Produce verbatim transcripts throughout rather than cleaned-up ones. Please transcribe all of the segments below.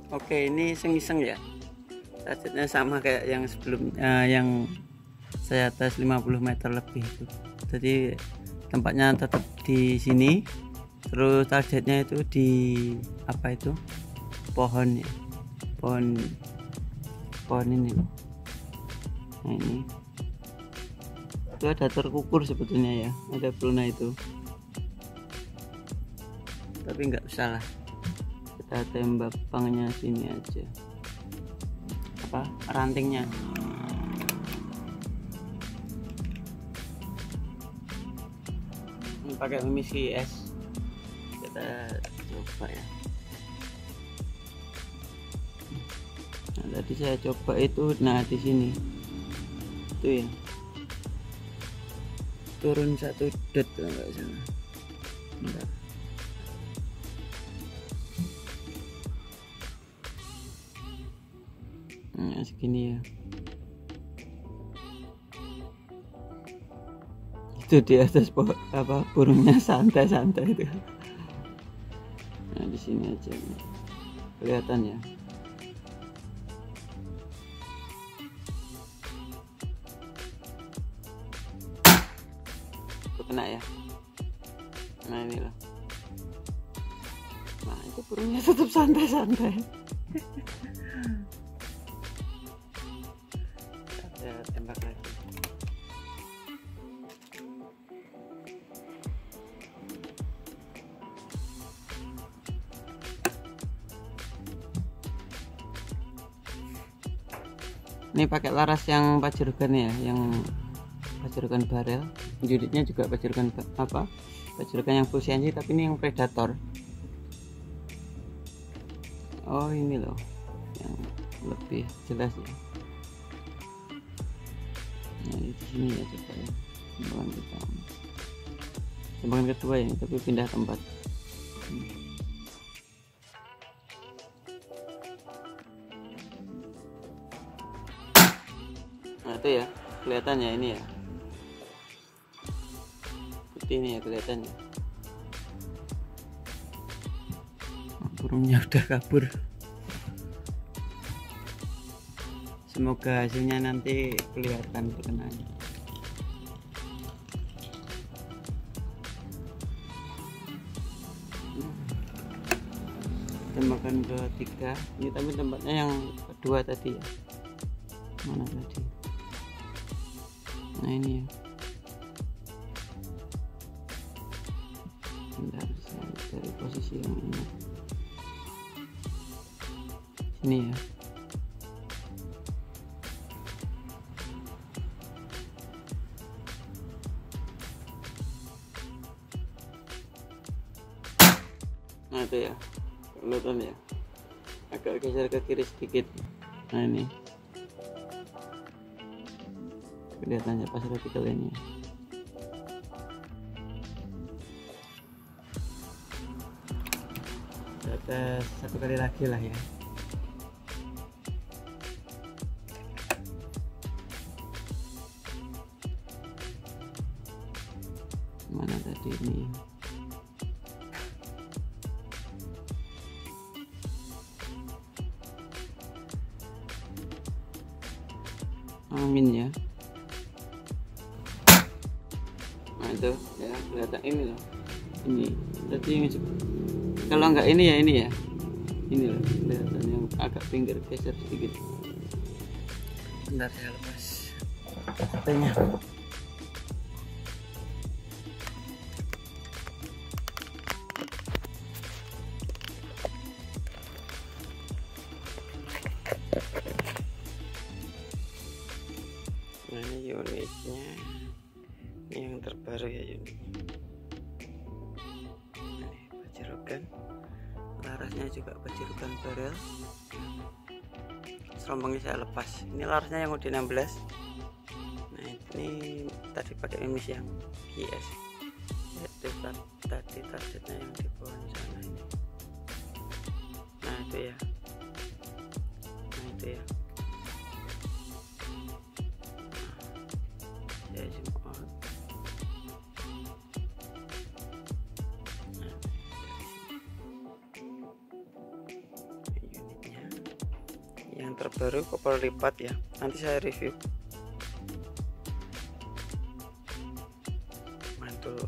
Oke, ini iseng-iseng ya. Targetnya sama kayak yang sebelum uh, yang saya tes lima puluh meter lebih itu. Jadi tempatnya tetap di sini. Terus targetnya itu di apa itu? Pohon ya. Pohon pohon ini loh. Nah, ini. Itu ada terkukur sebetulnya ya. Ada peluna itu. Tapi nggak usah lah. Kita tembak pangnya sini aja. Apa rantingnya ini pakai emisi es. Kita coba ya. Nah, tadi saya coba itu, nah di sini itu ya turun satu dot kalau nggak salah. Bentar. Nah, segini ya. Itu di atas pohon apa burungnya santai-santai itu. Nah, di sini aja. Kelihatan ya. Itu kena ya. Nah, ini loh. Nah, itu burungnya tetap santai-santai. Saya tembak lagi. Ini pakai laras yang pajerukan ya, yang pajerukan barel. Unitnya juga pajerukan apa? Pajerukan yang full C N C, tapi ini yang predator. Oh, ini loh yang lebih jelas ya. Nah, di sini ya coba ya. Tembakan pertama, tembakan kedua ini, tapi pindah tempat. Nah, itu ya kelihatannya ini ya, putih ini ya kelihatannya. Burungnya udah kabur. Semoga hasilnya nanti kelihatan perkenanya. Tembakan ketiga ini, tapi tempatnya yang kedua tadi ya. Mana tadi? Nah, ini ya. Bentar, saya dari posisi yang ini. Sini ya. Nah, itu ya. Kelihatan ya. Agak geser ke kiri sedikit. Nah, ini. Kelihatannya pas retikel ini. Kita satu kali lagi lah ya. Mana tadi ini? Amin ya. Nah, itu ya kelihatan ini loh. Ini tadi yang kalau nggak ini ya ini ya. Ini loh kelihatan yang agak pinggir geser sedikit. Bentar, saya lepas katanya. Nah, ini unitnya, ini yang terbaru ya unitnya. Ini pajerukan, larasnya juga pajerukan barel. Serombongnya saya lepas. Ini larasnya yang udah enam belas. Nah, ini tadi pakai emis yang G S. Itu tadi targetnya yang di pohon sana ini. Nah, itu ya. Nah, itu ya. Saya zoom out. Nah, dari sini. Ini unitnya. terbaru kopel lipat ya, nanti saya review. Mantul.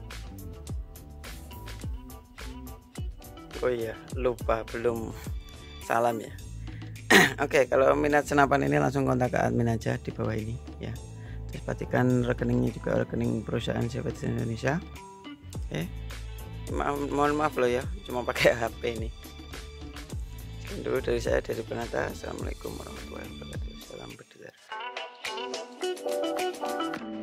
Oh iya, lupa belum salam ya. Oke, kalau minat senapan ini langsung kontak ke admin aja di bawah ini ya. Terus pastikan rekeningnya juga rekening perusahaan Sepetes Indonesia. Oke. Ma mohon maaf loh ya, cuma pakai H P ini. Sekian dulu dari saya, dari Penata. Assalamualaikum warahmatullahi wabarakatuh. Salam berdoa.